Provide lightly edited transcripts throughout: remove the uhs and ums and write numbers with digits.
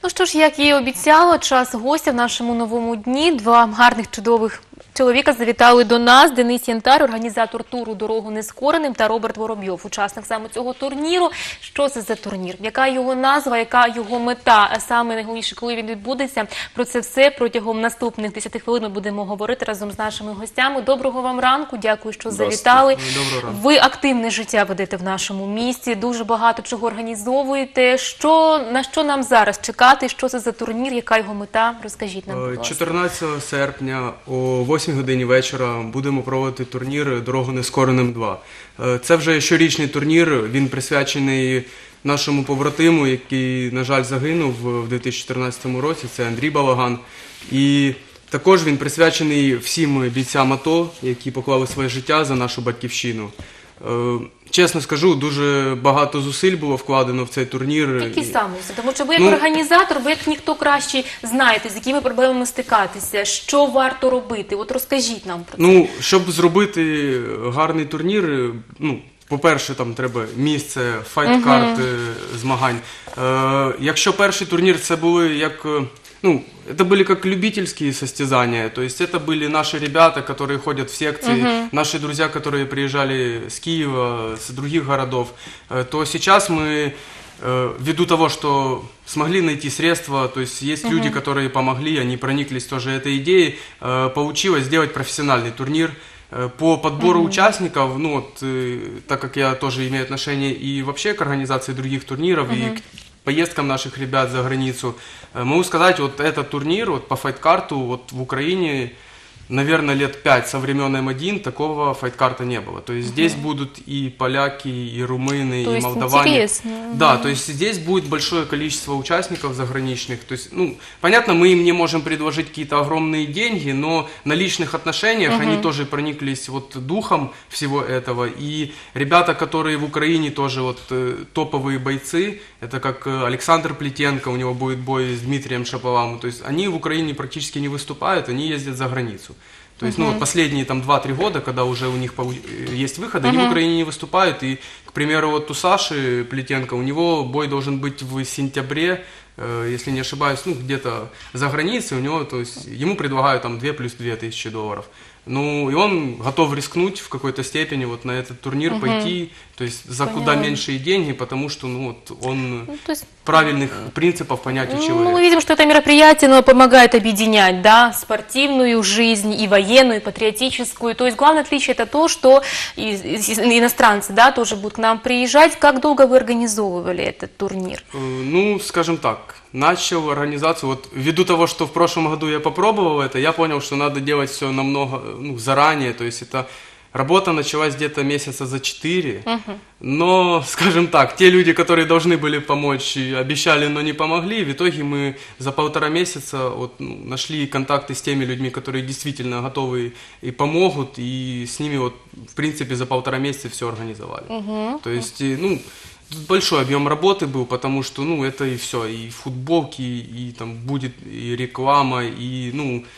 Ну що ж, як і обіцяла, час гостя в нашому новому дні. Два гарних, чудових чоловіка завітали до нас. Денис Янтар, організатор туру «Дорогу нескореним», та Роберт Воробйов, учасник саме цього турніру. Що це за турнір? Яка його назва, яка його мета? А саме найголовніше, коли він відбудеться? Про це все протягом наступних 10 хвилин ми будемо говорити разом з нашими гостями. Доброго вам ранку, дякую, що завітали. Ви активне життя ведете в нашому місті, дуже багато чого організовуєте. На що нам зараз чекати? Що це за турнір, яка його мета? Розкажіть нам, будь ласка. 14 серпня о 8 годині вечора будемо проводити турнір «Дорогу нескореним 2». Це вже щорічний турнір, він присвячений нашому побратиму, який, на жаль, загинув в 2014 році, це Андрій Балаган. І також він присвячений всім бійцям АТО, які поклали своє життя за нашу батьківщину. Чесно скажу, дуже багато зусиль було вкладено в цей турнір. Які саме? Тому що ви як організатор, ви як ніхто краще знаєте, з якими проблемами стикатися, що варто робити. От розкажіть нам про це. Щоб зробити гарний турнір, по-перше, там треба місце, файт-карт змагань. Якщо перший турнір це були як... это были как любительские состязания, то есть это были наши ребята, которые ходят в секции, наши друзья, которые приезжали с Киева, с других городов, то сейчас мы, ввиду того, что смогли найти средства, то есть есть люди, которые помогли, они прониклись тоже этой идеей, получилось сделать профессиональный турнир. По подбору участников, так как я тоже имею отношение и вообще к организации других турниров, и к поездкам наших ребят за границу, могу сказать, вот этот турнир вот по файт-карту вот в Украине, наверное, лет 5 со времен М1 такого файт-карта не было. То есть здесь будут и поляки, и румыны, то и есть молдаване. Интересно. Да, то есть здесь будет большое количество участников заграничных. То есть, понятно, мы им не можем предложить какие-то огромные деньги, но на личных отношениях они тоже прониклись вот духом всего этого. И ребята, которые в Украине тоже вот топовые бойцы, это как Александр Плетенко, у него будет бой с Дмитрием Шаповалом. То есть они в Украине практически не выступают, они ездят за границу. То есть, последние там 2-3 года, когда уже у них есть выходы, они в Украине не выступают. И, к примеру, вот у Саши Плетенко, у него бой должен быть в сентябре, если не ошибаюсь, где-то за границей, у него, то есть, ему предлагают там 2 плюс 2 тысячи долларов. И он готов рискнуть в какой-то степени вот на этот турнир пойти, то есть за куда меньшие деньги, потому что он правильных принципов понятия человека. Мы видим, что это мероприятие помогает объединять, да, спортивную жизнь и военную, и патриотическую. То есть главное отличие это то, что иностранцы, да, тоже будут к нам приезжать. Как долго вы организовывали этот турнир? Скажем так, начал организацию, вот ввиду того, что в прошлом году я попробовал это, я понял, что надо делать все намного заранее, то есть это работа началась где-то месяца за 4, но, скажем так, те люди, которые должны были помочь, обещали, но не помогли, в итоге мы за 1,5 месяца нашли контакты с теми людьми, которые действительно готовы и помогут, и с ними в принципе за 1,5 месяца все организовали. То есть, тут большой объем работы был, потому что, это и все, и футболки, и там будет и реклама, и,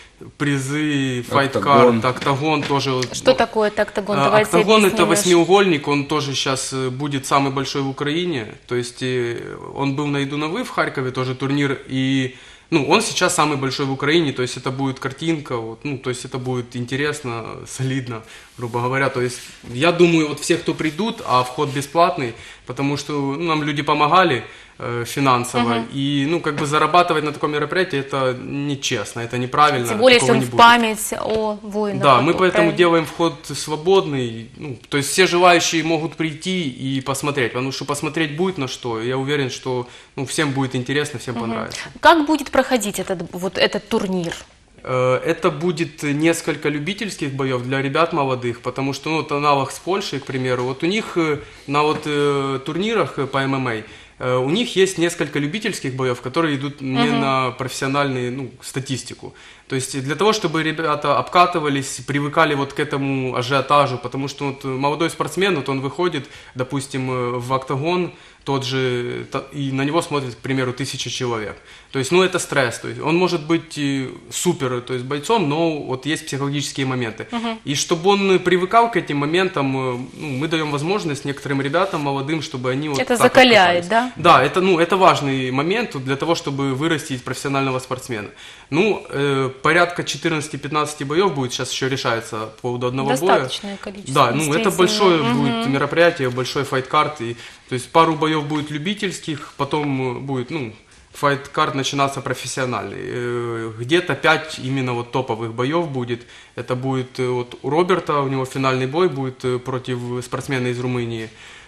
призы, файт-карт, октагон тоже. Что такое октагон? Давайте октагон объясним. Это 8-угольник, он тоже сейчас будет самый большой в Украине, то есть он был на Идуновы в Харькове, тоже турнир, и он сейчас самый большой в Украине, то есть это будет картинка, то есть это будет интересно, солидно, грубо говоря. То есть я думаю, все, кто придут, а вход бесплатный, потому что нам люди помогали финансово, и зарабатывать на таком мероприятии это нечестно, это неправильно. Тем более, если в память о воинах. Да, мы поэтому делаем вход свободный, то есть все желающие могут прийти и посмотреть, потому что посмотреть будет на что, я уверен, что всем будет интересно, всем понравится. Как будет проходить этот турнир? Это будет несколько любительских боев для ребят молодых, потому что, аналог с Польшей, к примеру, у них на турнирах по ММА, у них есть несколько любительских боев, которые идут не на профессиональную статистику. То То есть для того, чтобы ребята обкатывались, привыкали вот к этому ажиотажу, потому что вот молодой спортсмен, вот он выходит, допустим, в октагон, тот же, и на него смотрит, к примеру, 1000 человек. То есть, это стресс. То есть, он может быть супер, то есть, бойцом, но вот есть психологические моменты. И чтобы он привыкал к этим моментам, мы даем возможность некоторым ребятам молодым, чтобы они вот Это так закаляет, откатались. да? Да, это важный момент для того, чтобы вырастить профессионального спортсмена. Порядка 14-15 боев будет, сейчас еще решается по поводу одного боя. Достаточное количество. Да, это действительно. большое будет мероприятие, большой файт-карт. То есть пару боев будет любительских, потом будет, файт-карт начинаться профессиональный. Где-то 5 именно вот топовых боев будет. Это будет вот у Роберта, у него финальный бой будет против спортсмена из Румынии.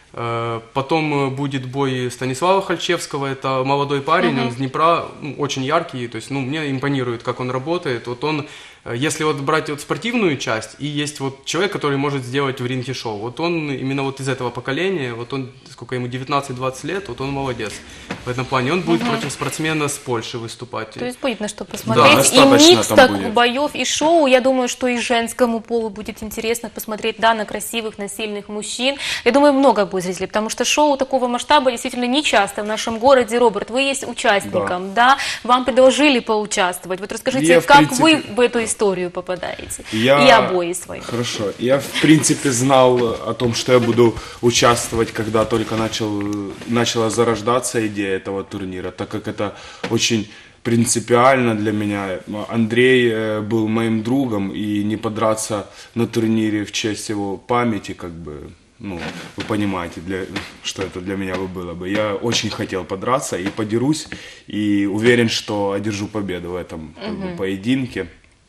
Потом будет бой Станислава Хальчевского, это молодой парень, он с Днепра, очень яркий, то есть, мне импонирует, как он работает. Вот он, если вот брать вот спортивную часть, и есть вот человек, который может сделать в ринге шоу, вот он именно вот из этого поколения, вот он, сколько ему, 19-20 лет, вот он молодец в этом плане. Он будет против спортсмена с Польши выступать. То есть будет на что посмотреть. И достаточно микс там так будет. боев, и шоу. Я думаю, что и женскому полу будет интересно посмотреть, да, на красивых, на сильных мужчин. Я думаю, много будет зрителей, потому что шоу такого масштаба действительно не часто в нашем городе. Роберт, вы есть участником, да? Вам предложили поучаствовать. Вот расскажите, Я, в как принципе, вы в эту историю попадаете? И обои свои. Хорошо. Я, в принципе, знал о том, что я буду участвовать, когда только начала зарождаться идея этого турнира, так как это очень принципиально для меня. Андрей был моим другом, и не подраться на турнире в честь его памяти, вы понимаете, что это для меня было бы. Я очень хотел подраться и подерусь, и уверен, что одержу победу в этом поединке.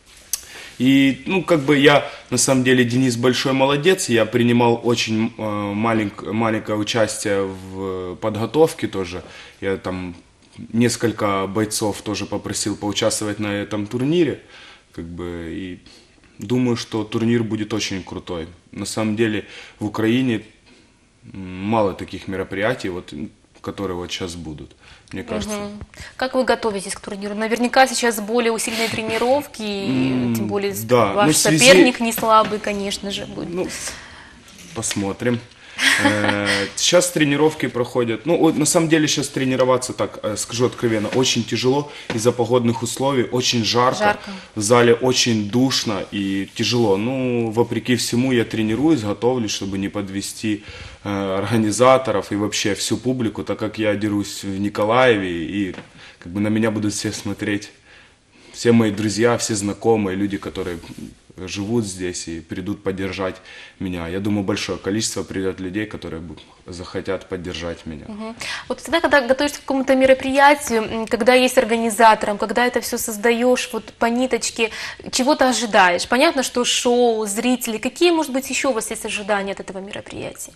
И, я, на самом деле, Денис большой молодец, я принимал очень маленькое участие в подготовке тоже, я там несколько бойцов тоже попросил поучаствовать на этом турнире, и думаю, что турнир будет очень крутой. На самом деле, в Украине мало таких мероприятий, которые вот сейчас будут. Мне кажется. Как вы готовитесь к турниру? Наверняка сейчас более усиленные тренировки, и тем более да, ваш соперник не слабый, конечно же, будет. Посмотрим. Сейчас тренировки проходят. На самом деле сейчас тренироваться, так скажу откровенно, очень тяжело из-за погодных условий, очень жарко. В зале очень душно и тяжело. Вопреки всему я тренируюсь, готовлюсь, чтобы не подвести организаторов и вообще всю публику, так как я дерусь в Николаеве, и на меня будут все смотреть, все мои друзья, все знакомые, люди, которые живут здесь и придут поддержать меня. Я думаю, большое количество придет людей, которые захотят поддержать меня. Вот всегда, когда готовишься к какому-то мероприятию, когда есть организатором, когда это все создаешь вот по ниточке, чего ты ожидаешь? Понятно, что шоу, зрители. Какие, может быть, еще у вас есть ожидания от этого мероприятия?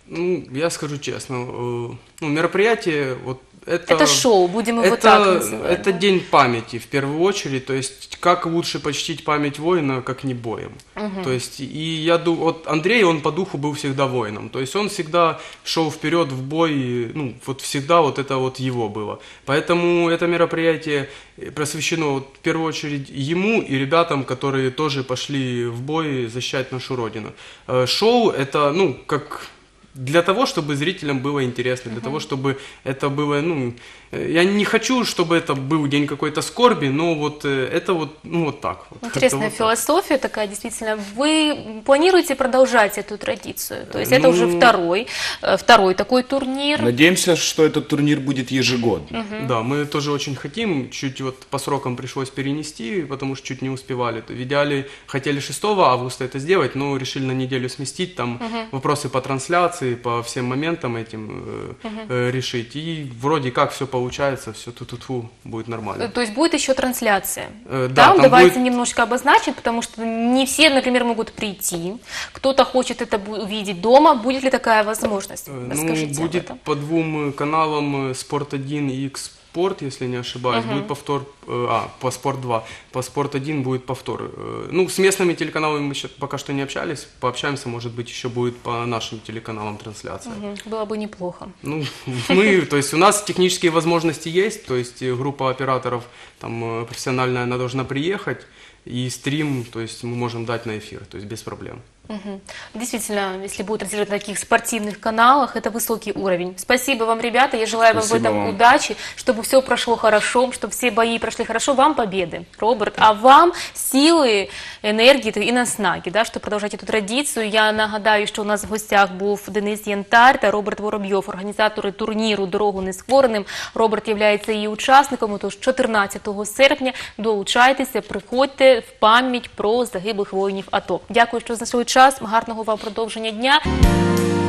Я скажу честно, мероприятие, это шоу, будем его так называть. Это день памяти в первую очередь, то есть как лучше почтить память воина, как не боем. То есть, и я думаю, Андрей, он по духу был всегда воином, то есть он всегда шел вперед в бой, всегда это его было. Поэтому это мероприятие посвящено в первую очередь ему и ребятам, которые тоже пошли в бой защищать нашу родину. Шоу это, для того, чтобы зрителям было интересно, для того, чтобы это было, я не хочу, чтобы это был день какой-то скорби, но это так. Интересная философия такая, действительно. Вы планируете продолжать эту традицию? То есть это уже второй такой турнир? Надеемся, что этот турнир будет ежегодно. Да, мы тоже очень хотим, чуть по срокам пришлось перенести, потому что чуть не успевали. В идеале хотели 6 августа это сделать, но решили на неделю сместить, там вопросы по трансляции, по всем моментам этим решить. И вроде как все получается, все будет нормально. То есть будет еще трансляция? Да, давайте немножко обозначим, потому что не все, например, могут прийти. Кто-то хочет это увидеть дома. Будет ли такая возможность? Расскажите будет об этом. по 2 каналам Спорт 1 и Спорт, если не ошибаюсь, будет повтор, по Спорт 2, по Спорт 1 будет повтор. Ну, с местными телеканалами мы еще пока что не общались, пообщаемся, может быть, еще будет по нашим телеканалам трансляция. Было бы неплохо. Ну, то есть у нас технические возможности есть, то есть группа операторов там профессиональная, она должна приехать, и стрим, то есть мы можем дать на эфир, то есть без проблем. Действительно, если будут транслировать на таких спортивных каналах, это высокий уровень. Спасибо вам, ребята, я желаю вам в Спасибо этом вам. удачи, чтобы все прошло хорошо, чтобы все бои прошли хорошо. Вам победы, Роберт, а вам сили, енергії і наснаги, да, щоб продовжувати цю традицію. Я нагадаю, що у нас в гостях був Денис Янтар та Роберт Воробйов, організатори турніру «Дорогу нескореним». Роберт є її учасником, тож 14 серпня долучайтеся, приходьте в пам'ять про загиблих воїнів АТО. Дякую, що знайшли час. Гарного вам продовження дня.